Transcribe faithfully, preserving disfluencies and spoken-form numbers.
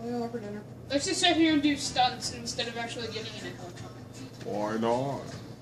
What do you want for dinner? Let's just sit here and do stunts instead of actually getting in a helicopter. Why not?